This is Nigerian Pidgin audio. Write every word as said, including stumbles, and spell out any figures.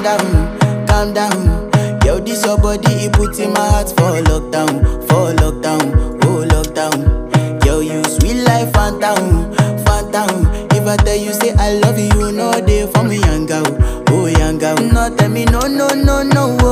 down, calm down. Yo, this your body, it puts in my heart for lockdown, for lockdown, oh lockdown. Yo, you sweet life, phantom, phantom. If I tell you say I love you, you know they for me young girl, oh young girl. No tell me no, no, no, no.